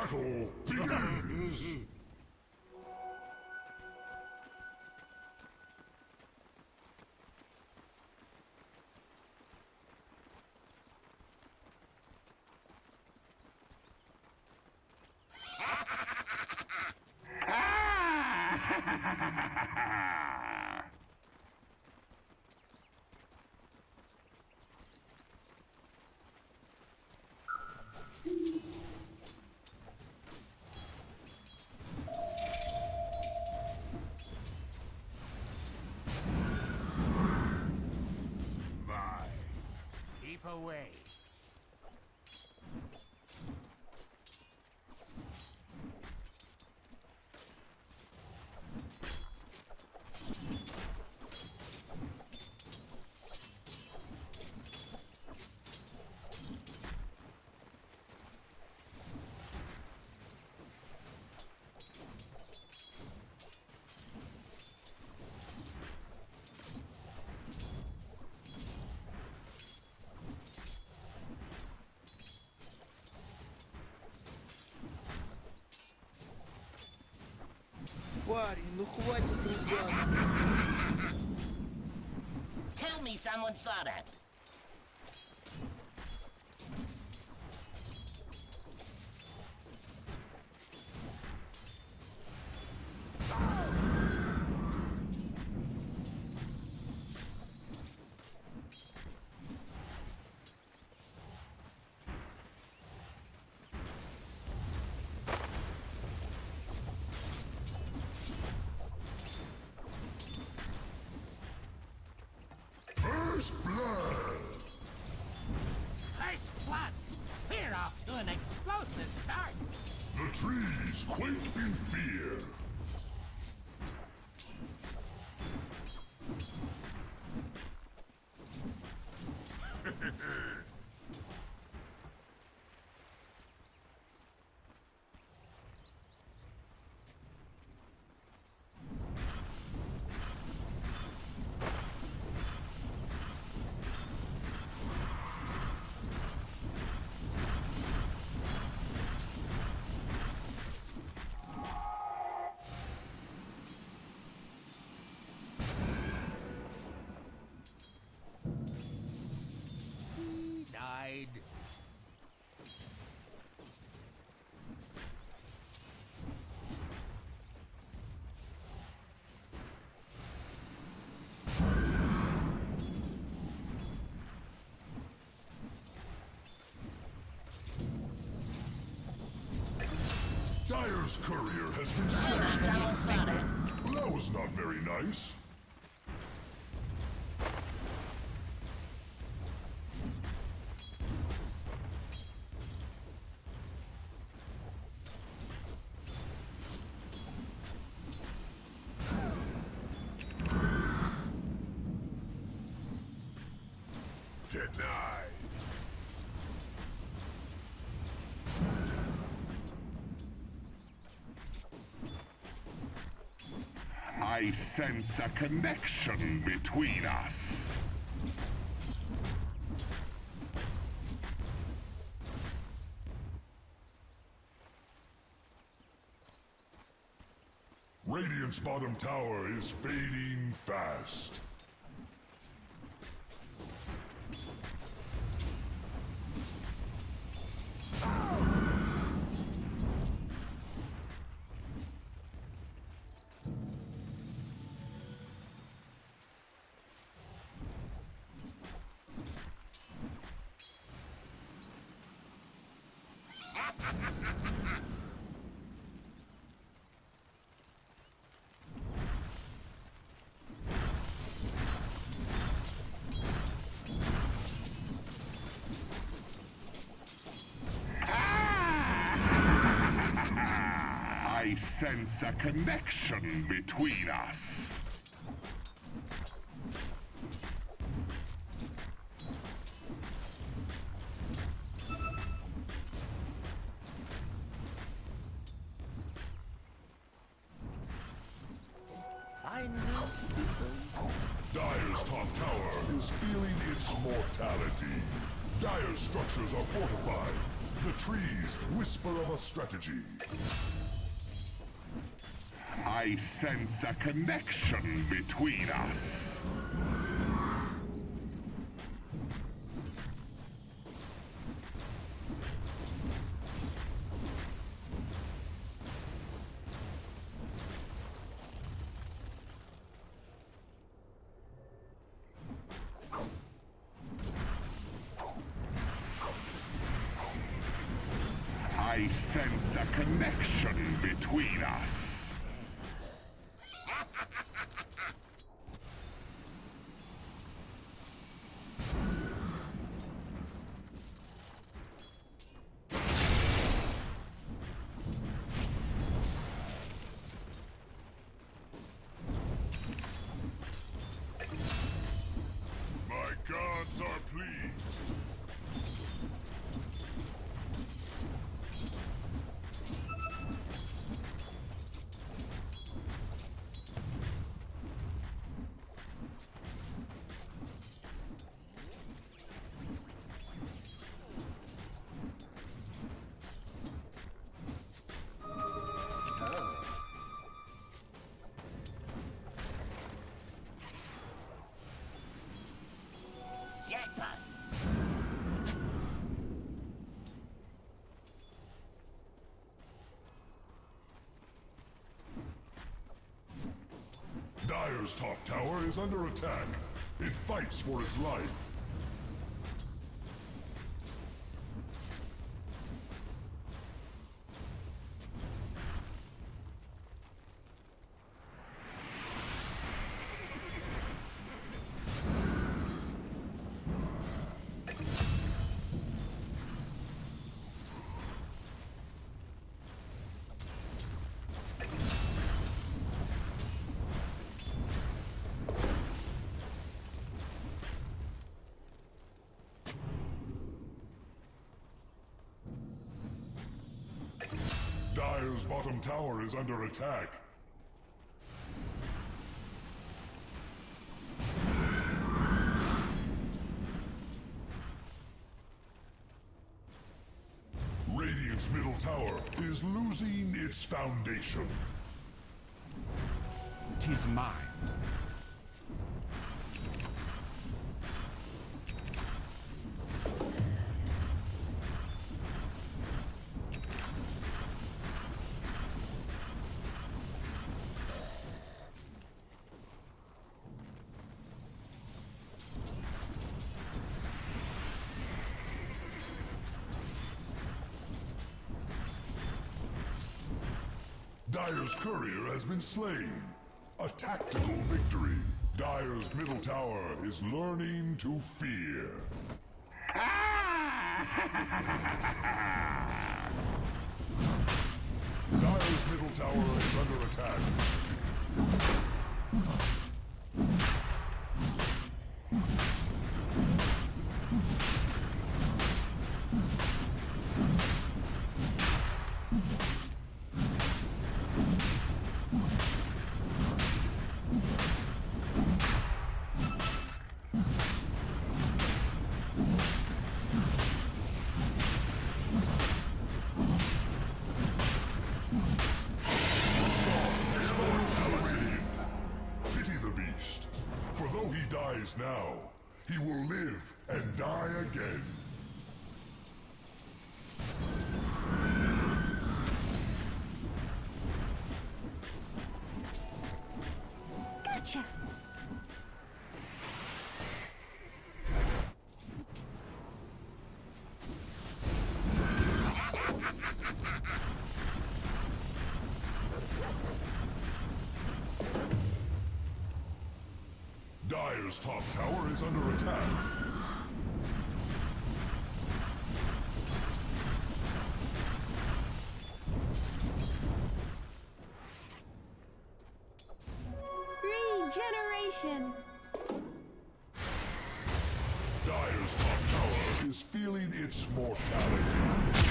battle begins! Keep away. Парень, ну хватит ругаться. Tell me someone saw that. First blood! First blood! We're off to an explosive start! The trees quake in fear. Died. Dire's courier has been Tell me slain. someone saw that. Well, that was not very nice. Denied. I sense a connection between us. Radiant's bottom tower is fading fast. I sense a connection between us. Dire's top tower is feeling its mortality. Dire's structures are fortified. The trees whisper of a strategy. I sense a connection between us. I sense a connection between us. My gods are pleased. Jackpot. Dire's top tower is under attack. It fights for its life. Dire's bottom tower is under attack. Radiant's middle tower is losing its foundation. 'Tis mine. Dire's courier has been slain. A tactical victory. Dire's middle tower is learning to fear. Dire's middle tower is under attack. Now, he will live and die again. Gotcha! Dire's top tower is under attack. Regeneration! Dire's top tower is feeling its mortality.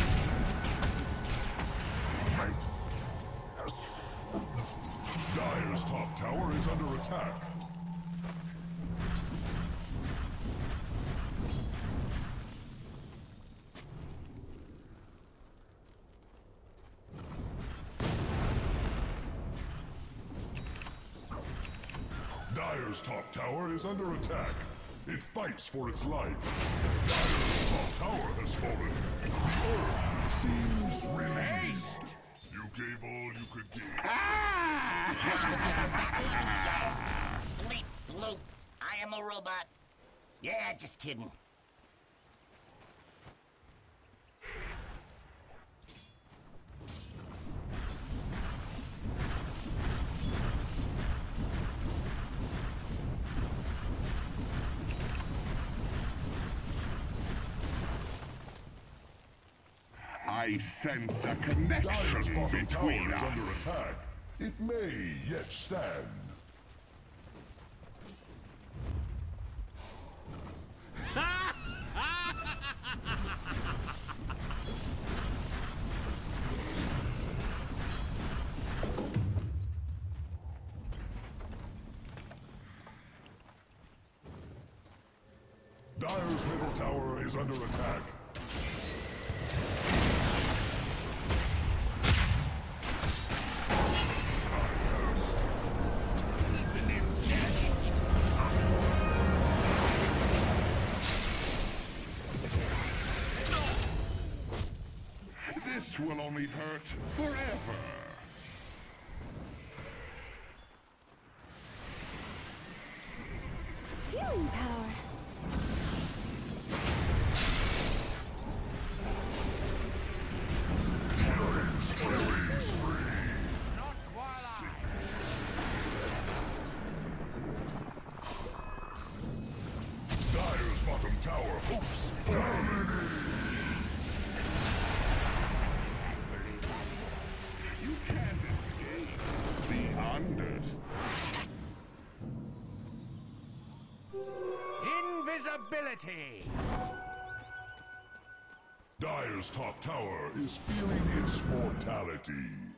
Dire's top tower is under attack. Dire's top tower is under attack. It fights for its life. Dire's top tower has fallen. Oh, seems relieved. You gave all you could give. Bleep bloop. I am a robot. Yeah, just kidding. I sense a connection Dire's bottom tower between is us. under attack. It may yet stand. Dire's middle tower is under attack. This will only hurt forever. Healing power. Not while I... Dire's bottom tower hopes dominating. You can't escape the unders. Invisibility! Dire's top tower is feeling its mortality.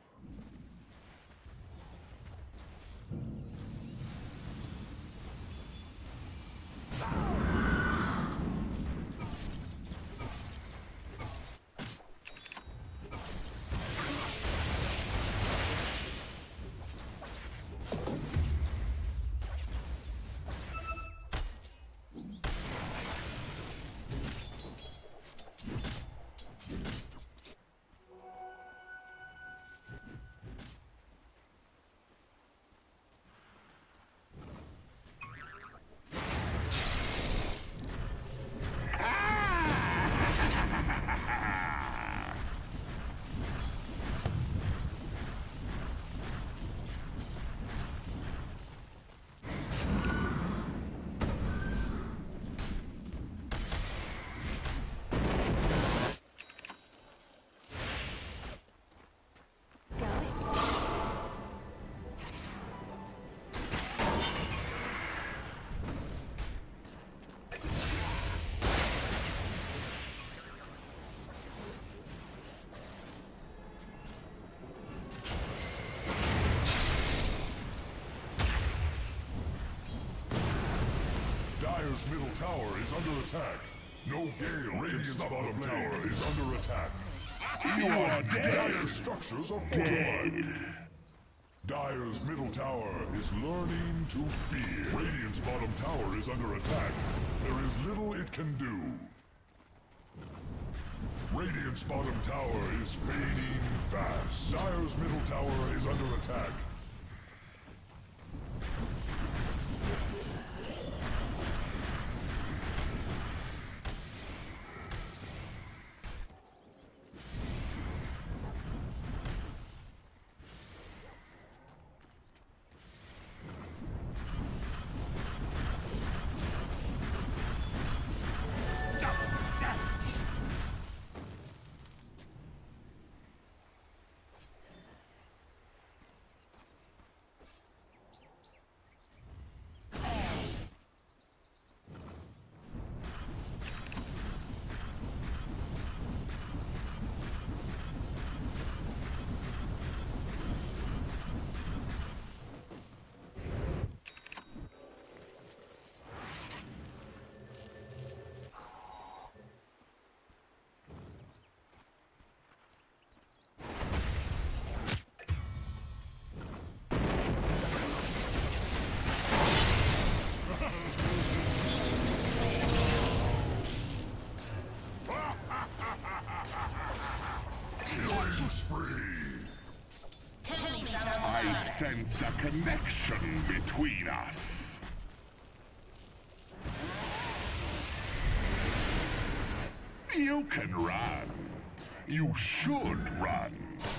Dire's middle tower is under attack. No gale Radiant's bottom tower is under attack. You are dead. Dire's structures are fortified. Dire's middle tower is learning to fear. Radiant's bottom tower is under attack. There is little it can do. Radiant's bottom tower is fading fast. Dire's middle tower is under attack. Killing spree. Tell me some I more. sense a connection between us. You can run. You should run.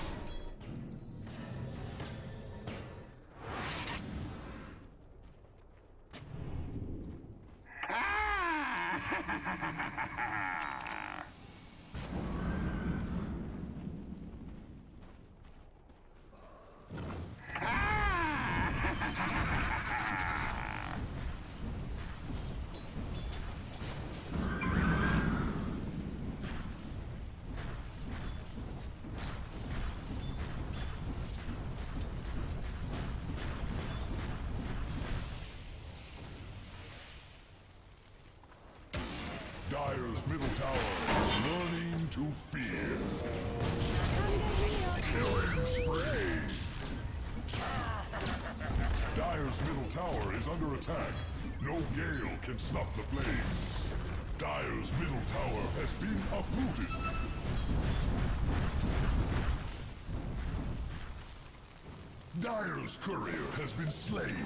Dire's middle tower is learning to fear. Killing spree. Dire's middle tower is under attack. No gale can snuff the flames. Dire's middle tower has been uprooted. Dire's courier has been slain.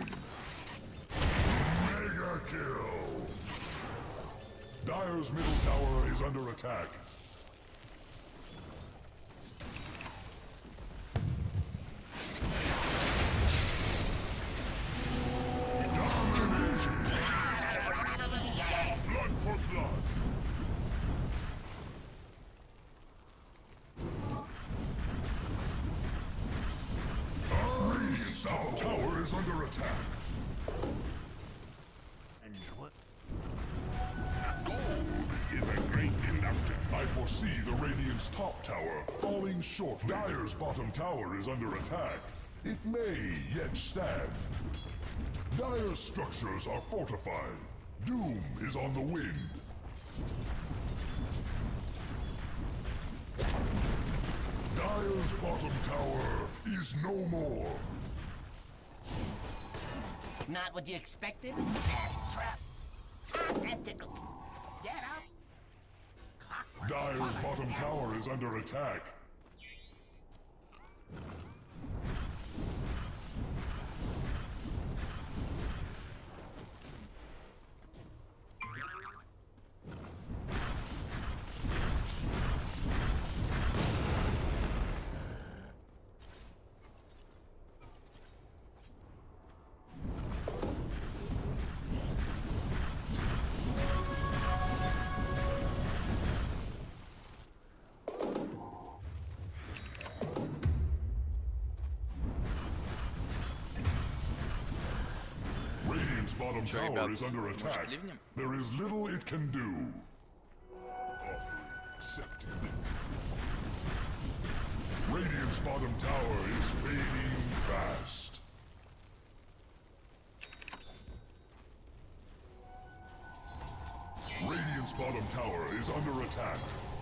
Mega kill. Dire's middle tower is under attack. Domination! Blood for blood! Radiant's top tower is under attack. Gold is a great conductor. I foresee the Radiant's top tower falling short. Dire's bottom tower is under attack. It may yet stand. Dire's structures are fortified. Doom is on the wing. Dire's bottom tower is no more. Not what you expected? Trap. That tickles. Get up. Dire's bottom tower is under attack. Radiant's bottom tower ребят, is under может, attack. ливнем? There is little it can do. Offering accepted. Radiant's bottom tower is fading fast. Radiant's bottom tower is under attack.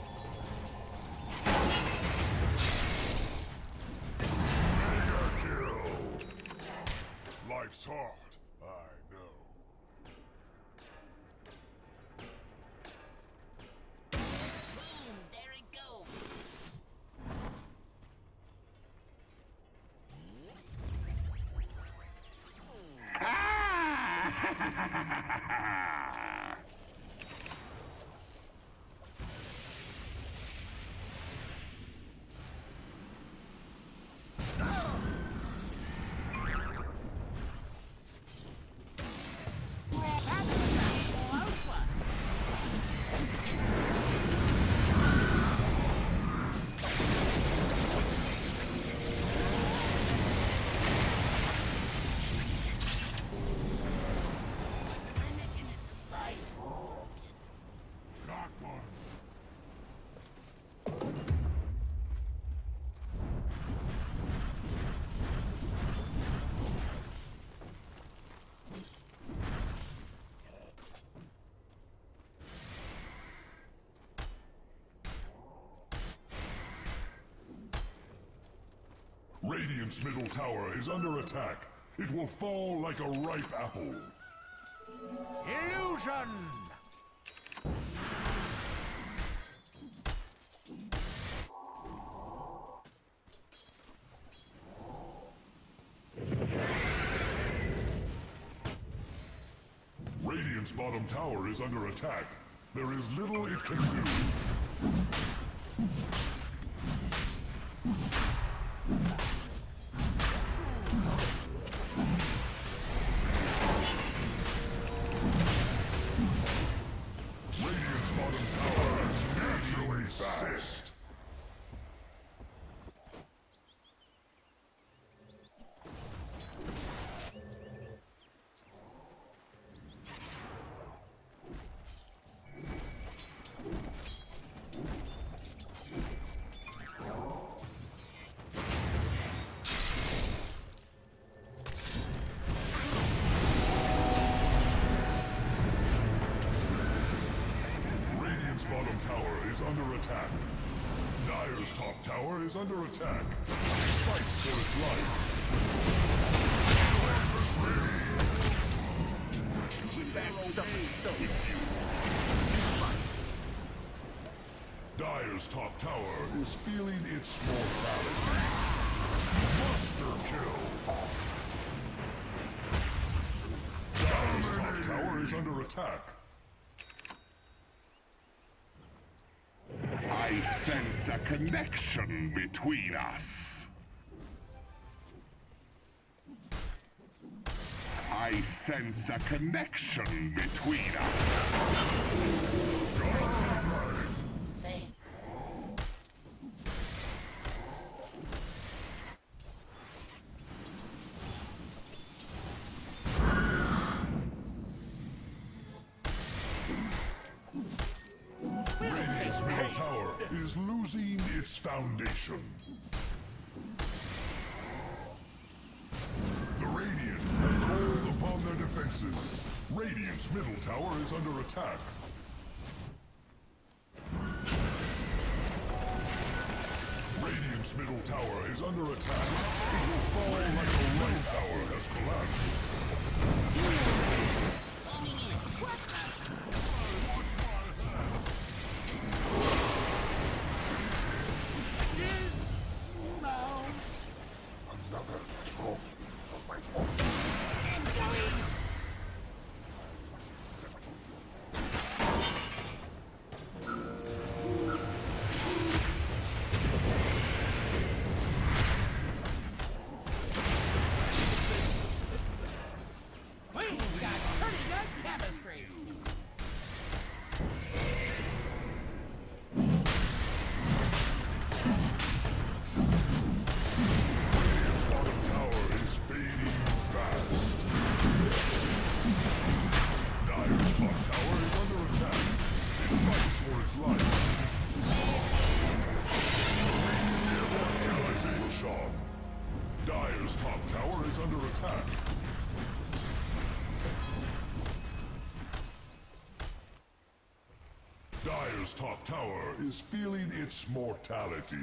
Mega kill! Life's hard, I know. Boom. There it goes. Got one. Radiant's middle tower is under attack. It will fall like a ripe apple. Illusion! Radiant's bottom tower is under attack. There is little it can do. Radiant's bottom tower is naturally fast. Bottom tower is under attack. Dire's top tower is under attack. It fights for its life. Dire's top tower is feeling its mortality. Monster kill. Dire's top tower is under attack. I sense a connection between us. I sense a connection between us. Radiant's middle tower is losing its foundation. The Radiant have called upon their defenses. Radiant's middle tower is under attack. Radiant's middle tower is under attack. It will fall like the right tower has collapsed. We've got pretty good chemistry. Radiant's bottom tower is fading fast. Dire's top tower is under attack. It fights for its life. Immortality was shot. Dire's top tower is under attack. Dire's top tower is feeling its mortality.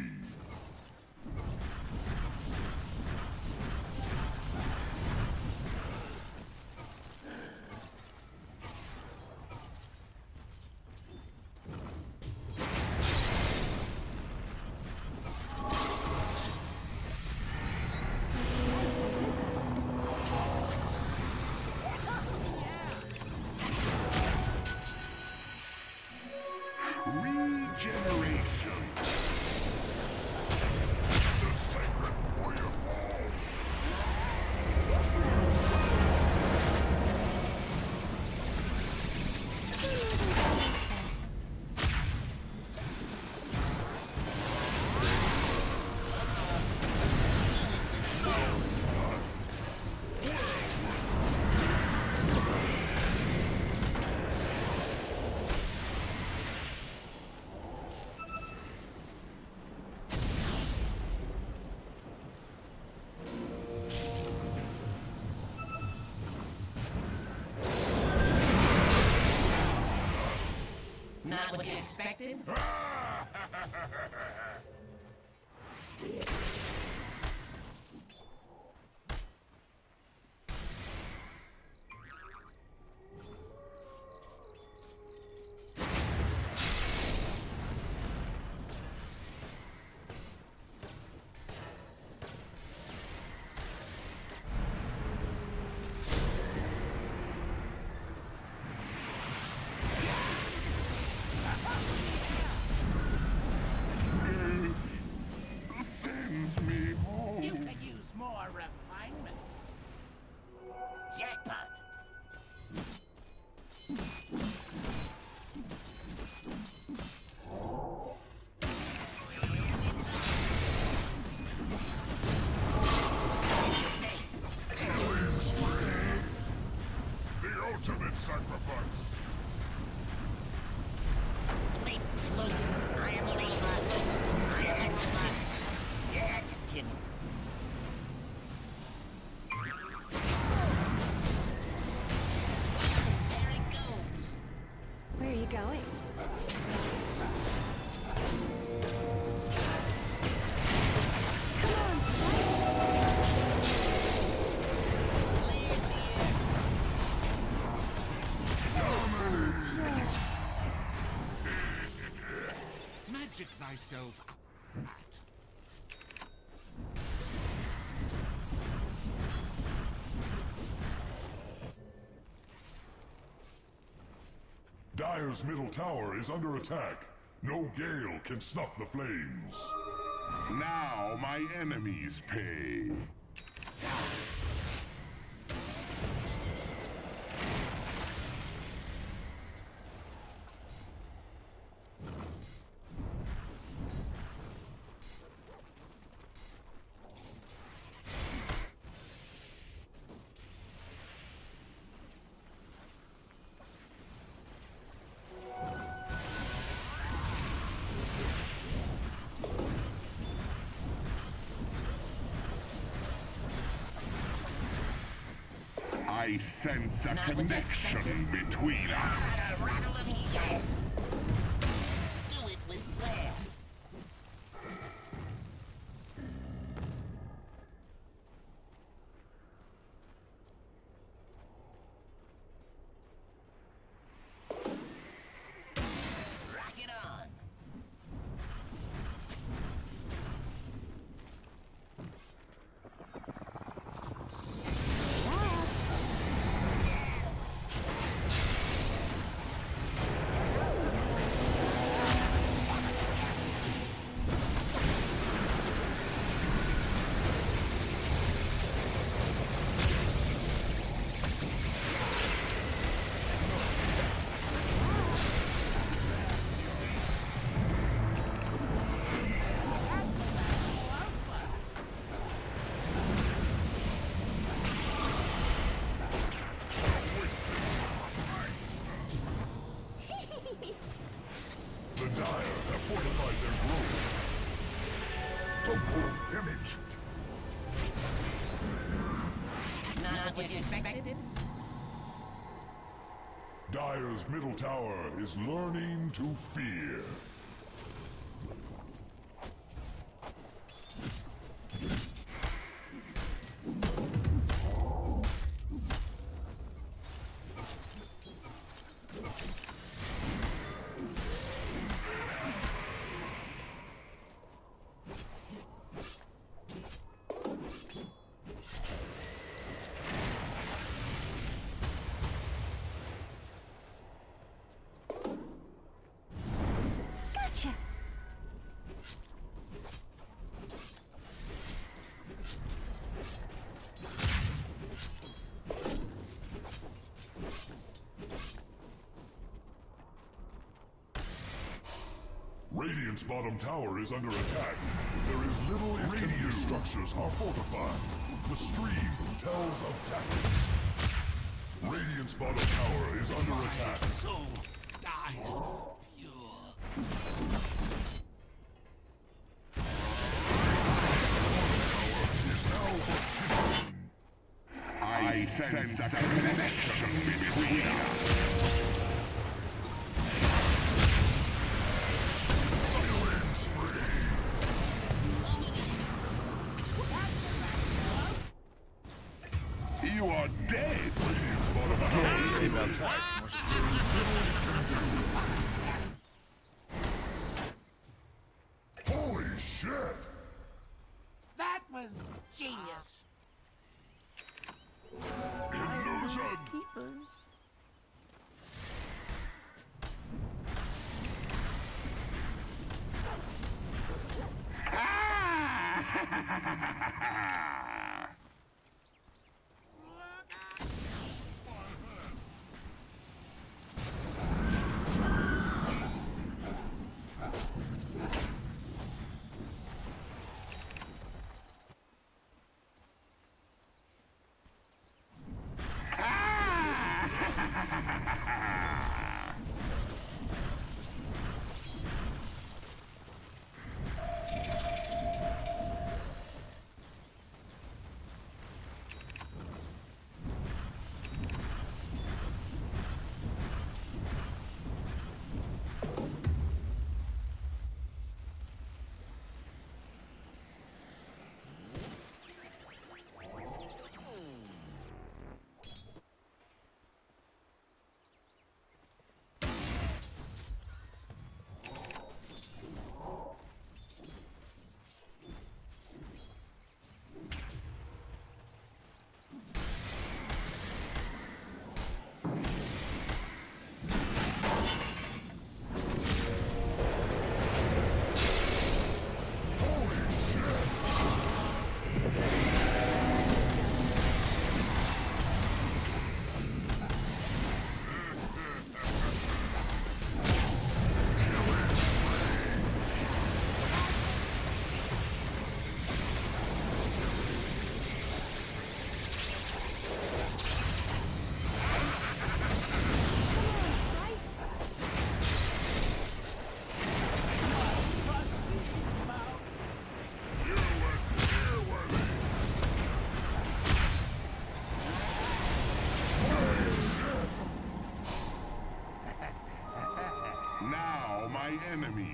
Regeneration. The sacred warrior falls. Not what you expected? fidget thyself at? Dire's middle tower is under attack. No gale can snuff the flames. Now my enemies pay. I sense a connection between us. Rattle of yeah. Do it with flair. Rock it on. The Dire have fortified their grove. Double damage. Not what you expected. Dire's middle tower is learning to fear. Gotcha. Radiant's bottom tower is under attack. There is little Radiant structures are fortified. The stream tells of tactics. Radiant's bottom tower is under attack. Soul dies pure. I sense a connection between us. Killing spree. You are dead. Radiant's bottom tower is under attack. Holy shit! That was genius. Illusion! Keepers.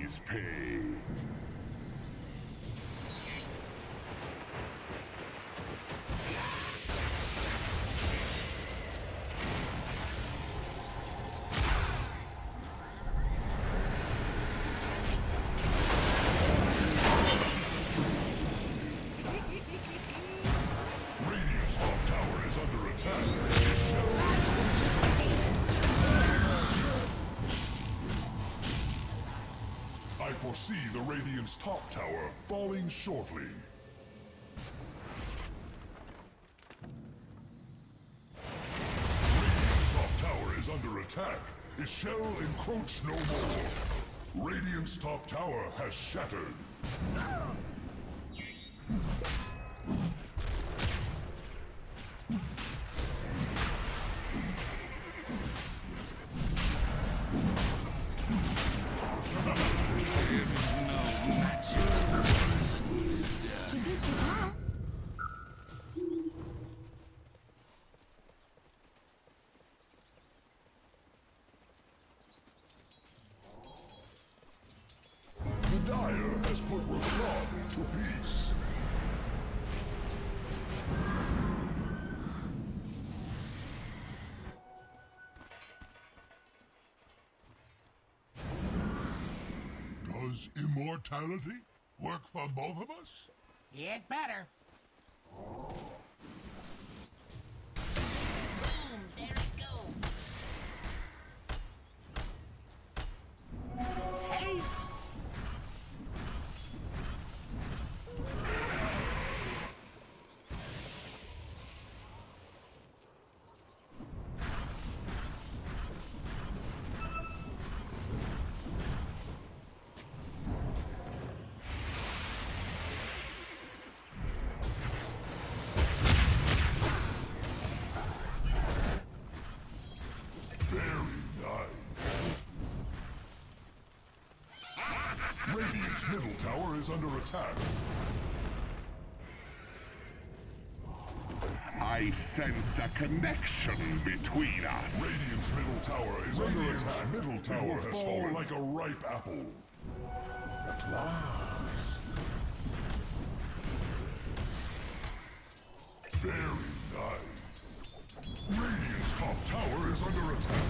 always pay. Radiant's top tower is under attack. I foresee the Radiant's top tower falling shortly. Radiant's top tower is under attack. It shall encroach no more. Radiant's top tower has shattered. Tu dis que ça? The Dire has put Rashad to peace. Does immortality work for both of us? It better. Boom! There it goes! Haste! Radiant's middle tower is under attack. I sense a connection between us. Radiant's middle tower is under attack. Middle tower has fallen like a ripe apple. At last. Very nice. Radiant's top tower is under attack.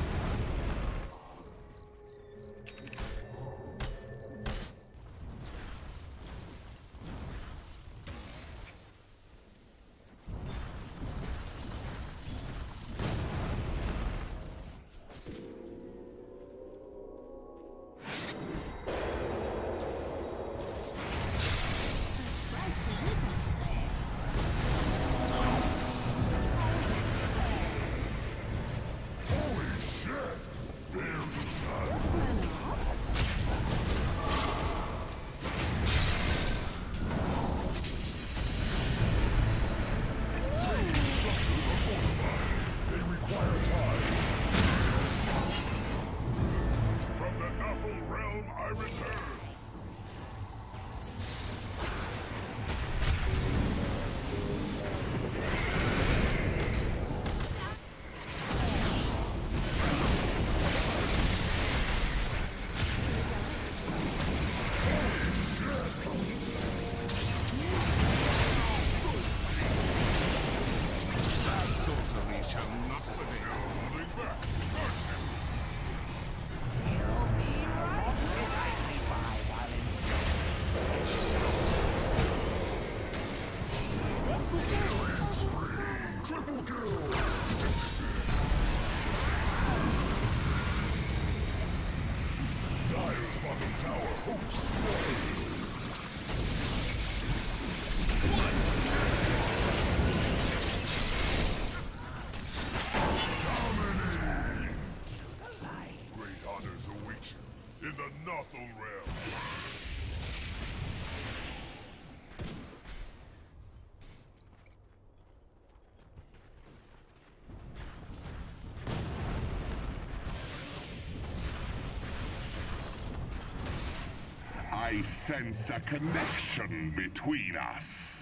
I sense a connection between us.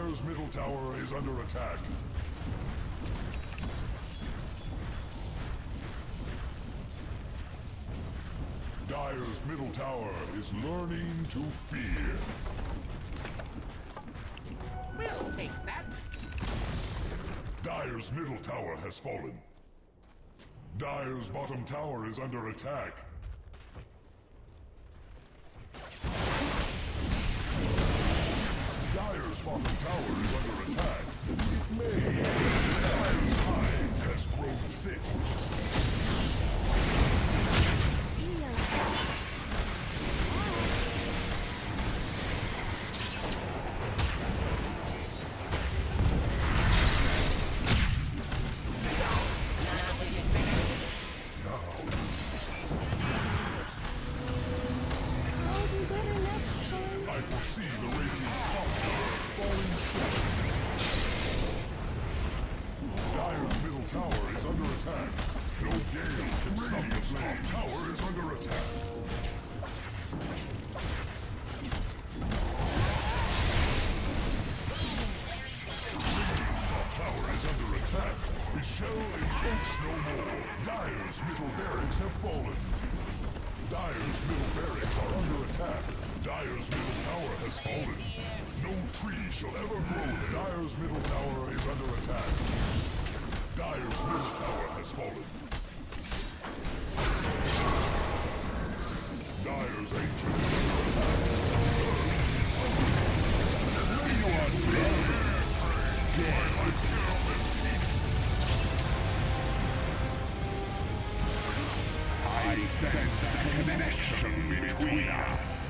Dire's middle tower is under attack. Dire's middle tower is learning to fear. We'll take that. Dire's middle tower has fallen. Dire's bottom tower is under attack. Dire's bottom tower is under attack. It may. Dire's hide has grown thick. I foresee the Radiant's top tower falling short. Dire's middle tower is under attack. No gale can stop the flame. Top tower is under attack. Radiant's top tower is under attack. We shall encroach no more. Dire's middle barracks have fallen. Dire's middle barracks are under attack. Dire's middle tower has fallen. No tree shall ever grow there. Dire's middle tower is under attack. Dire's middle tower has fallen. Dire's ancient is under attack. You are dead. I sense a connection between us.